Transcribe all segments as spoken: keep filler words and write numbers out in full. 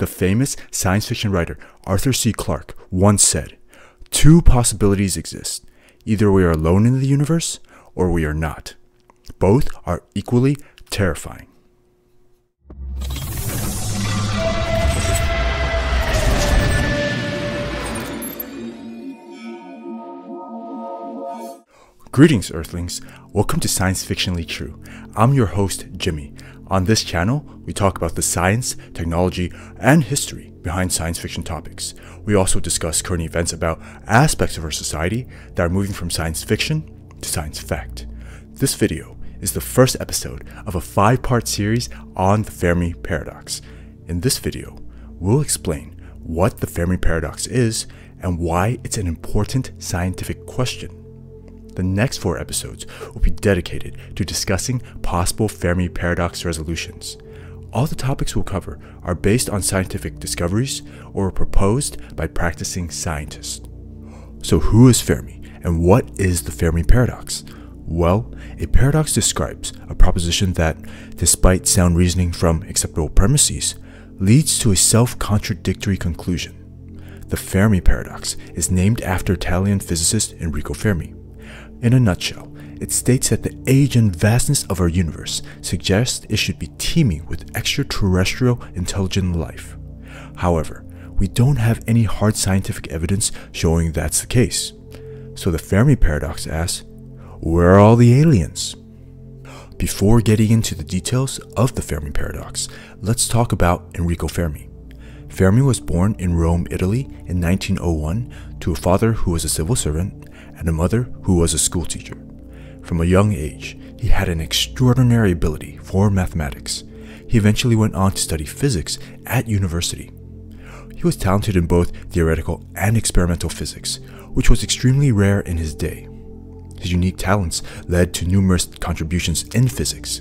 The famous science fiction writer Arthur C. Clarke once said, "Two possibilities exist. Either we are alone in the universe, or we are not. Both are equally terrifying." Greetings, Earthlings. Welcome to Science Fictionally True. I'm your host, Jimmy. On this channel, we talk about the science, technology, and history behind science fiction topics. We also discuss current events about aspects of our society that are moving from science fiction to science fact. This video is the first episode of a five-part series on the Fermi Paradox. In this video, we'll explain what the Fermi Paradox is and why it's an important scientific question. The next four episodes will be dedicated to discussing possible Fermi Paradox resolutions. All the topics we'll cover are based on scientific discoveries or proposed by practicing scientists. So who is Fermi, and what is the Fermi Paradox? Well, a paradox describes a proposition that, despite sound reasoning from acceptable premises, leads to a self-contradictory conclusion. The Fermi Paradox is named after Italian physicist Enrico Fermi. In a nutshell, it states that the age and vastness of our universe suggests it should be teeming with extraterrestrial intelligent life. However, we don't have any hard scientific evidence showing that's the case. So the Fermi Paradox asks, where are all the aliens? Before getting into the details of the Fermi Paradox, let's talk about Enrico Fermi. Fermi was born in Rome, Italy in nineteen oh one to a father who was a civil servant and a mother who was a schoolteacher. From a young age, he had an extraordinary ability for mathematics. He eventually went on to study physics at university. He was talented in both theoretical and experimental physics, which was extremely rare in his day. His unique talents led to numerous contributions in physics.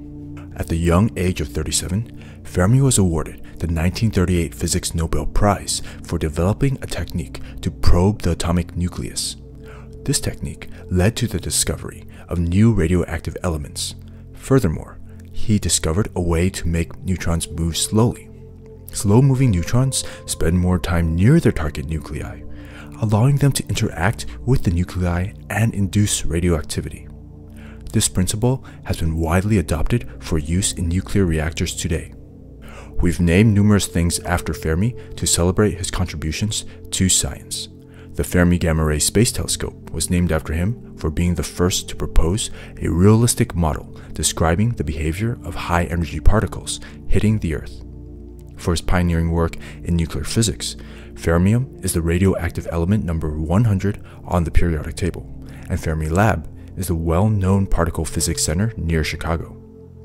At the young age of thirty-seven, Fermi was awarded the nineteen thirty-eight Physics Nobel Prize for developing a technique to probe the atomic nucleus. This technique led to the discovery of new radioactive elements. Furthermore, he discovered a way to make neutrons move slowly. Slow-moving neutrons spend more time near their target nuclei, allowing them to interact with the nuclei and induce radioactivity. This principle has been widely adopted for use in nuclear reactors today. We've named numerous things after Fermi to celebrate his contributions to science. The Fermi Gamma Ray Space Telescope was named after him for being the first to propose a realistic model describing the behavior of high-energy particles hitting the Earth. For his pioneering work in nuclear physics, fermium is the radioactive element number one hundred on the periodic table, and Fermi Lab is the well-known particle physics center near Chicago.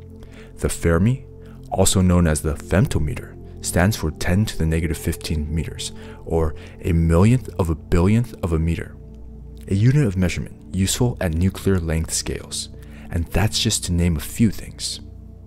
The Fermi, also known as the femtometer, stands for ten to the negative fifteen meters, or a millionth of a billionth of a meter, a unit of measurement useful at nuclear length scales, and that's just to name a few things.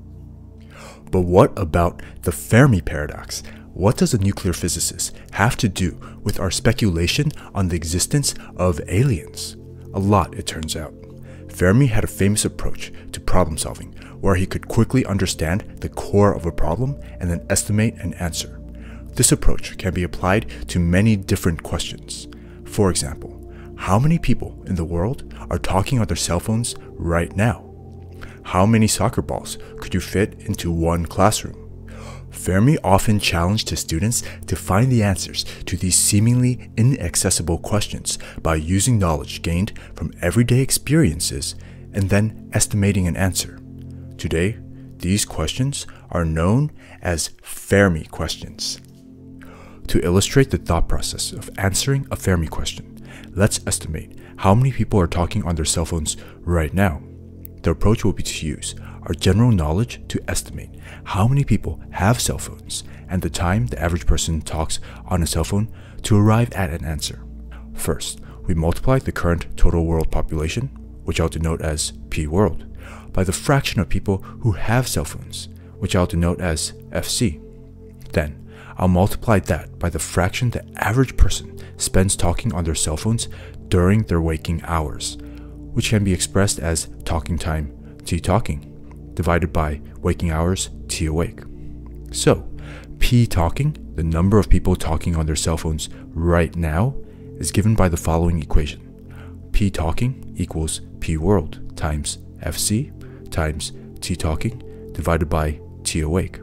But what about the Fermi Paradox? What does a nuclear physicist have to do with our speculation on the existence of aliens? A lot, it turns out. Fermi had a famous approach to problem solving where he could quickly understand the core of a problem and then estimate an answer. This approach can be applied to many different questions. For example, how many people in the world are talking on their cell phones right now? How many soccer balls could you fit into one classroom? Fermi often challenged his students to find the answers to these seemingly inaccessible questions by using knowledge gained from everyday experiences and then estimating an answer. Today, these questions are known as Fermi questions. To illustrate the thought process of answering a Fermi question, let's estimate how many people are talking on their cell phones right now. The approach will be to use our general knowledge to estimate how many people have cell phones and the time the average person talks on a cell phone to arrive at an answer. First, we multiply the current total world population, which I'll denote as P world, by the fraction of people who have cell phones, which I'll denote as F C. Then, I'll multiply that by the fraction the average person spends talking on their cell phones during their waking hours, which can be expressed as talking time T talking, divided by waking hours T awake. So, P P talking, the number of people talking on their cell phones right now, is given by the following equation. P talking equals P world times F C times T talking divided by T awake.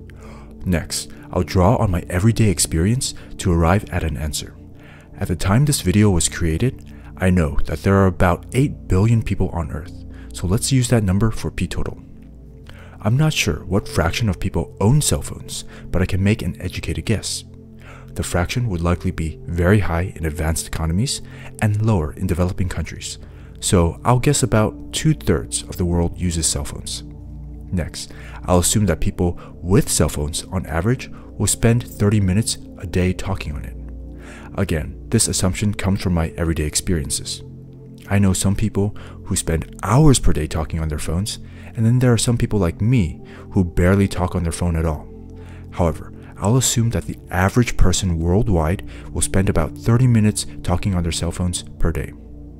Next, I'll draw on my everyday experience to arrive at an answer. At the time this video was created, I know that there are about eight billion people on Earth, so let's use that number for P total. I'm not sure what fraction of people own cell phones, but I can make an educated guess. The fraction would likely be very high in advanced economies and lower in developing countries, so I'll guess about two-thirds of the world uses cell phones. Next, I'll assume that people with cell phones on average will spend thirty minutes a day talking on it. Again, this assumption comes from my everyday experiences. I know some people who spend hours per day talking on their phones, and then there are some people like me who barely talk on their phone at all. However, I'll assume that the average person worldwide will spend about thirty minutes talking on their cell phones per day.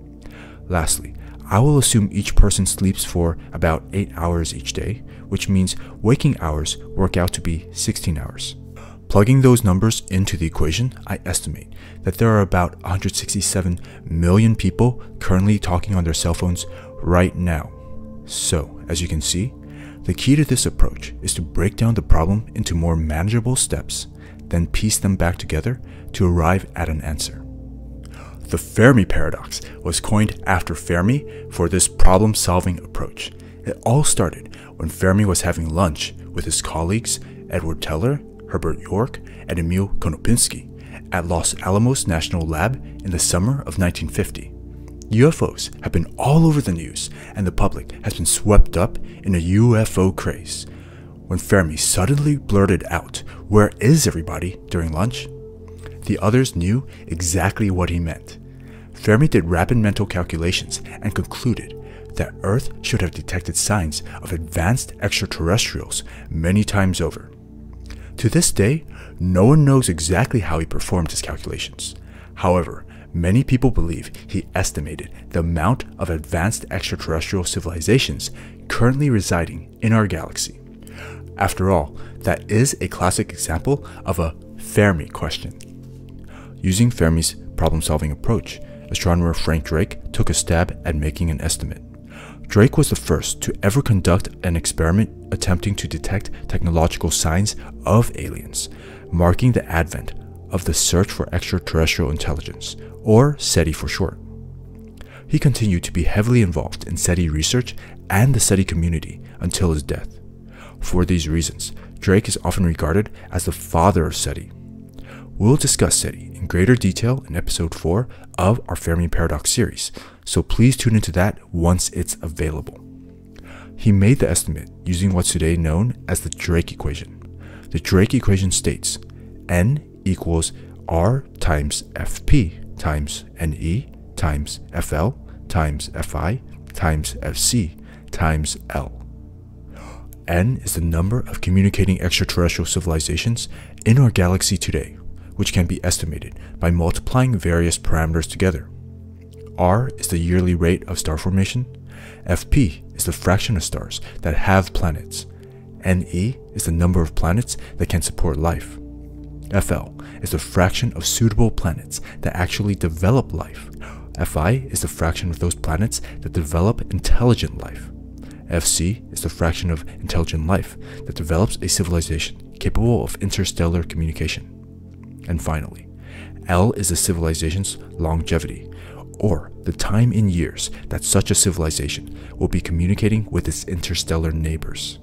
Lastly, I will assume each person sleeps for about eight hours each day, which means waking hours work out to be sixteen hours. Plugging those numbers into the equation, I estimate that there are about one hundred sixty-seven million people currently talking on their cell phones right now. So, as you can see, the key to this approach is to break down the problem into more manageable steps, then piece them back together to arrive at an answer. The Fermi Paradox was coined after Fermi for this problem-solving approach. It all started when Fermi was having lunch with his colleagues Edward Teller, Herbert York, and Emil Konopinski at Los Alamos National Lab in the summer of nineteen fifty. U F Os have been all over the news, and the public has been swept up in a U F O craze. When Fermi suddenly blurted out, "Where is everybody?" during lunch, the others knew exactly what he meant. Fermi did rapid mental calculations and concluded that Earth should have detected signs of advanced extraterrestrials many times over. To this day, no one knows exactly how he performed his calculations. However, many people believe he estimated the amount of advanced extraterrestrial civilizations currently residing in our galaxy. After all, that is a classic example of a Fermi question. Using Fermi's problem-solving approach, astronomer Frank Drake took a stab at making an estimate. Drake was the first to ever conduct an experiment attempting to detect technological signs of aliens, marking the advent of the search for extraterrestrial intelligence, or SETI for short. He continued to be heavily involved in SETI research and the SETI community until his death. For these reasons, Drake is often regarded as the father of SETI. We'll discuss SETI in greater detail in episode four of our Fermi Paradox series, so please tune into that once it's available. He made the estimate using what's today known as the Drake equation. The Drake equation states N equals R times F P times N E times F L times F I times F C times L. N is the number of communicating extraterrestrial civilizations in our galaxy today, which can be estimated by multiplying various parameters together. R is the yearly rate of star formation. F P is the fraction of stars that have planets. N E is the number of planets that can support life. F L is the fraction of suitable planets that actually develop life. F I is the fraction of those planets that develop intelligent life. F C is the fraction of intelligent life that develops a civilization capable of interstellar communication. And finally, L is the civilization's longevity, or the time in years that such a civilization will be communicating with its interstellar neighbors.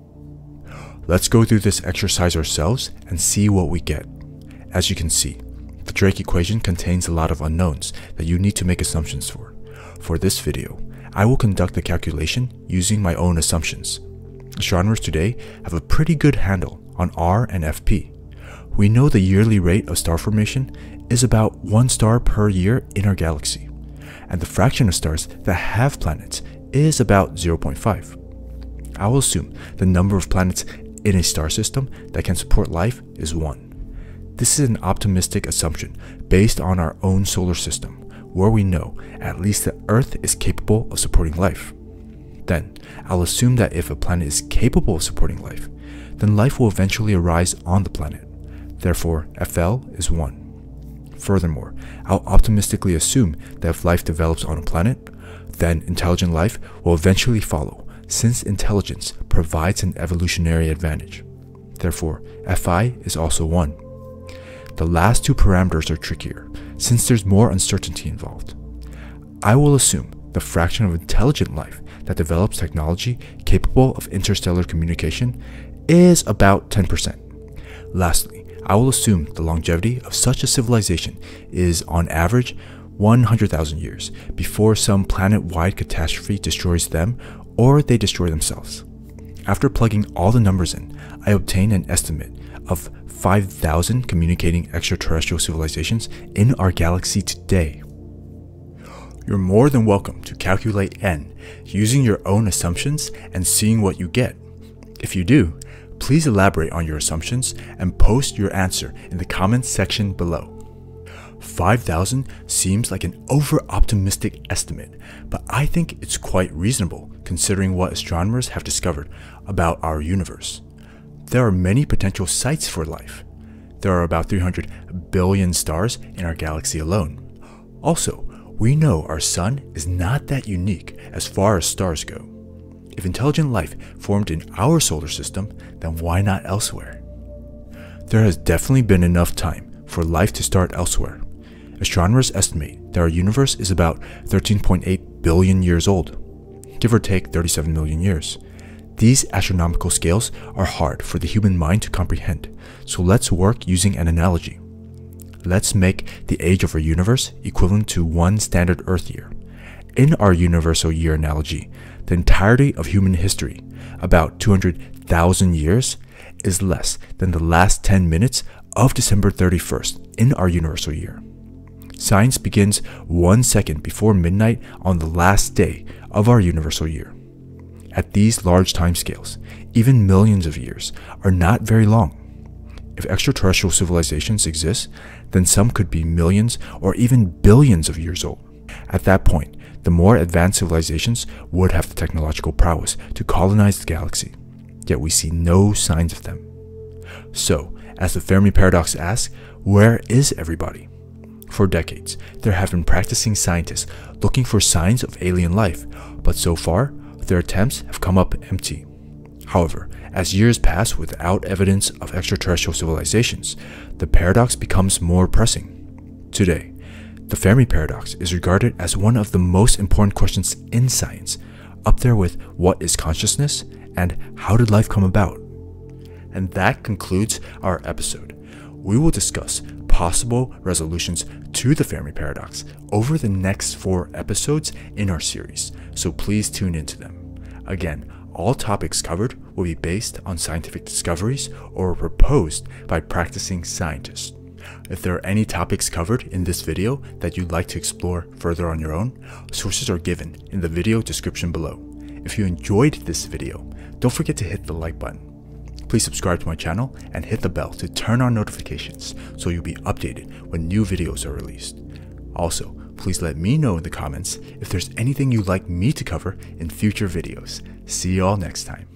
Let's go through this exercise ourselves and see what we get. As you can see, the Drake equation contains a lot of unknowns that you need to make assumptions for. For this video, I will conduct the calculation using my own assumptions. Astronomers today have a pretty good handle on R and F P. We know the yearly rate of star formation is about one star per year in our galaxy, and the fraction of stars that have planets is about zero point five. I will assume the number of planets in a star system that can support life is one. This is an optimistic assumption based on our own solar system, where we know at least that Earth is capable of supporting life. Then, I'll assume that if a planet is capable of supporting life, then life will eventually arise on the planet. Therefore, F L is one. Furthermore, I'll optimistically assume that if life develops on a planet, then intelligent life will eventually follow, since intelligence provides an evolutionary advantage. Therefore, F I is also one. The last two parameters are trickier, since there's more uncertainty involved. I will assume the fraction of intelligent life that develops technology capable of interstellar communication is about ten percent. Lastly, I will assume the longevity of such a civilization is, on average, one hundred thousand years before some planet-wide catastrophe destroys them or they destroy themselves. After plugging all the numbers in, I obtain an estimate of five thousand communicating extraterrestrial civilizations in our galaxy today. You're more than welcome to calculate n using your own assumptions and seeing what you get. If you do, please elaborate on your assumptions and post your answer in the comments section below. five thousand seems like an over-optimistic estimate, but I think it's quite reasonable considering what astronomers have discovered about our universe. There are many potential sites for life. There are about three hundred billion stars in our galaxy alone. Also, we know our sun is not that unique as far as stars go. If intelligent life formed in our solar system, then why not elsewhere? There has definitely been enough time for life to start elsewhere. Astronomers estimate that our universe is about thirteen point eight billion years old, give or take thirty-seven million years. These astronomical scales are hard for the human mind to comprehend, so let's work using an analogy. Let's make the age of our universe equivalent to one standard Earth year. In our universal year analogy, the entirety of human history, about two hundred thousand years, is less than the last ten minutes of December thirty-first in our universal year. Science begins one second before midnight on the last day of our universal year. At these large timescales, even millions of years are not very long. If extraterrestrial civilizations exist, then some could be millions or even billions of years old. At that point, the more advanced civilizations would have the technological prowess to colonize the galaxy, yet we see no signs of them. So, as the Fermi Paradox asks, where is everybody? For decades, there have been practicing scientists looking for signs of alien life, but so far, their attempts have come up empty. However, as years pass without evidence of extraterrestrial civilizations, the paradox becomes more pressing. Today, the Fermi Paradox is regarded as one of the most important questions in science, up there with what is consciousness and how did life come about. And that concludes our episode. We will discuss possible resolutions to the Fermi Paradox over the next four episodes in our series, so please tune into them. Again, all topics covered will be based on scientific discoveries or proposed by practicing scientists. If there are any topics covered in this video that you'd like to explore further on your own, sources are given in the video description below. If you enjoyed this video, don't forget to hit the like button. Please subscribe to my channel and hit the bell to turn on notifications so you'll be updated when new videos are released. Also, please let me know in the comments if there's anything you'd like me to cover in future videos. See you all next time.